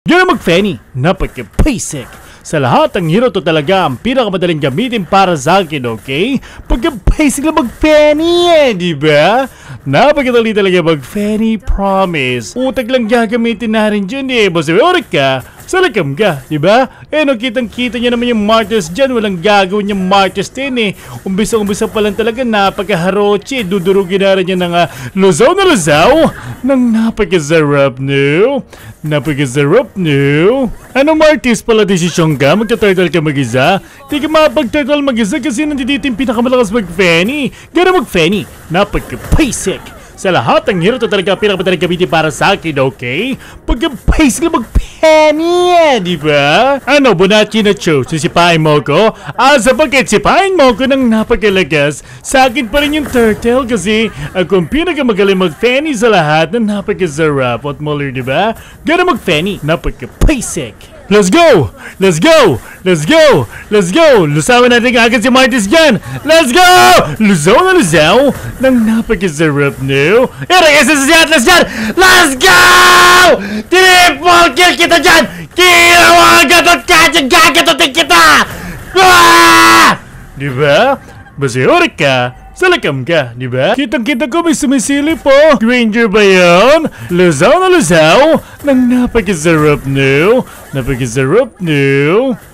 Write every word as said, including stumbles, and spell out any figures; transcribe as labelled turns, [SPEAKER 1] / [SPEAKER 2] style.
[SPEAKER 1] Ganun mag-Fanny, napaka-basic. Sa lahat, ang hero to talaga ang pinakamadaling gamitin para sa akin, okay? Pagka-basic lang mag-Fanny eh, di ba? Napakadali talaga mag-Fanny, promise. Utak lang gagamitin na rin dyan eh. Basta oras ka, salakam ka, di ba? Eh no, kitang-kita niya naman yung martyrs dyan. Walang gagawin yung martyrs din eh. Umbisa-umbisa pa lang talaga, napaka-harochi. Dudurugin na rin niya ng uh, lusaw na lusaw. Nang napaka-sarap, no? Napaka-sarap, no? Anong martyrs pala desisyon ka? Magta-turtle ka mag-isa? Di ka mapag-turtle mag-isa kasi nandito yung pinakamalakas mag-Fanny. Gano'n mag-Fanny, napaka-basic. Sa lahat, ang hero to talaga pinakamadaling gamitin para sa akin, okay? Pagka-basic lang mag-Fanny eh, di ba? Ano, Bonachi na Cho, sisipain mo ko? Ah, sapagkat sipain mo ko ng napakalagas, sa akin pa rin yung turtle kasi ako ang pinakamagaling mag-Fanny sa lahat na napakasarap at muller, di ba? Gano'n mag-Fanny, napaka-basic. Let's go! Let's go! Let's go! Let's go! Lusawan natin agad si Martis dyan! Let's go! Lusaw na lusaw! Nang napakasarap, no? Erang isa sa Atlas dyan! Let's go! Triple kill kita dyan! Kinawa gatot ka dyan! Gagatotin kita! Ah! Diba? Basta oras ka, salakam ka, di ba? Kitang-kita ko may sumisili po. Granger ba yun? Lusaw na lusaw? Nang napakasarap, no? Napakasarap, no?